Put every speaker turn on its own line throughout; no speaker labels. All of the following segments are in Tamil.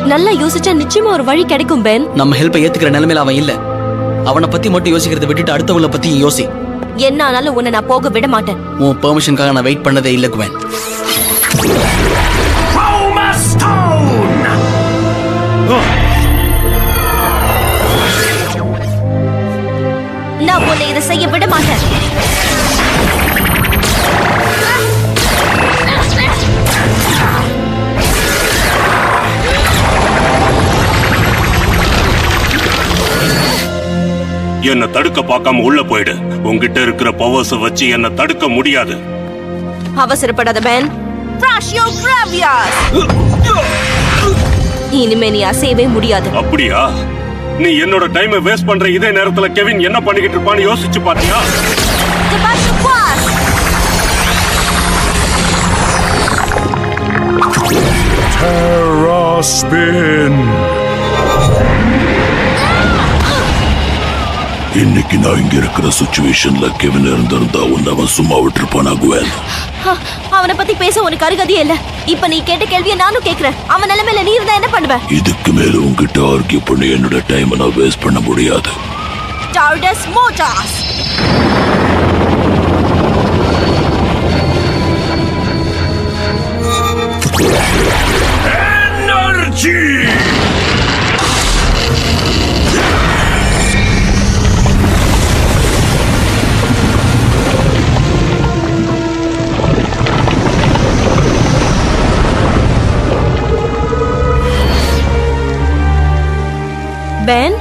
நல்லா யோசிச்சா நிச்சயமா ஒரு வழி கிடைக்கும் பென்.
நம்ம ஹெல்ப்பை ஏத்துக்கிற நிலைமையில அவன் இல்ல. அவனை பத்தி மட்டும் யோசிக்கிறத விட்டுட்டு அடுத்தவங்கள பத்தி யோசி.
என்ன ஆனாலும் உன்னை நான் போக விட மாட்டேன்.
உன் பெர்மிஷனுக்காக நான் வெயிட் பண்ணதே இல்ல குவென்.
நான் உன்னை இதை செய்ய விட மாட்டேன்.
என்ன தடுக்க பார்க்காம உள்ள போயிடு. உன்கிட்ட இருக்கிற பவர்ஸ் வச்சு என்ன தடுக்க முடியாது.
அவசரப்படாத பென். இனிமே நீ அசையவே முடியாது.
அப்படியா? நீ என்னோட டைமை வேஸ்ட் பண்ற இதே நேரத்துல கெவின் என்ன பண்ணிக்கிட்டு இருப்பான்னு யோசிச்சு பாத்தியா?
இன்னைக்கு நான் இங்க இருக்கிற சிச்சுவேஷன்ல கெவின் இருந்திருந்தா அவன் சும்மா விட்டுருப்பானா குவென்?
அவனை பத்தி பேச உனக்கு அருகதையே இல்ல. இப்ப நீ கேட்ட கேள்வியை நானும் கேக்குறேன். அவன் நிலைமையில நீ இருந்தா என்ன பண்ணுவ?
இதுக்கு மேல உங்ககிட்ட ஆர்கியூ பண்ணி என்னோட டைமை நான் வேஸ்ட் பண்ண முடியாது.
Stardust Motors.
Energy.
Ben?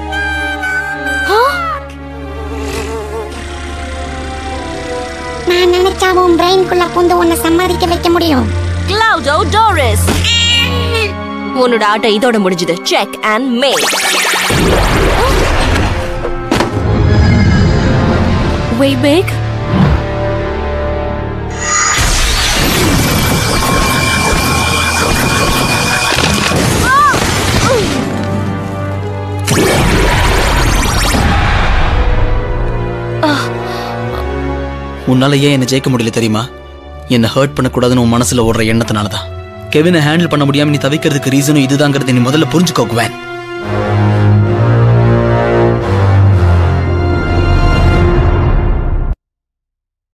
நான் நினைச்சா உன் பிரெயின்குள்ள புந்து உன்னை சம்பாதிக்க வைக்க முடியும்.
Cloudo Doris. உன்னோட ஆட்டம் இதோட முடிஞ்சது. Check and make. Way big.
உன்னால ஏன் என்ன ஜெயிக்க முடியல தெரியுமா? என்ன ஹர்ட் பண்ணக்கூடாதுன்னு உன் மனசுல ஓடுற எண்ணத்தினாலதான். கெவினை ஹேண்டில் பண்ண முடியாம நீ தவிக்கிறதுக்கு ரீசனும் இதுதாங்கிறது நீ முதல்ல புரிஞ்சுக்கோ குவென்.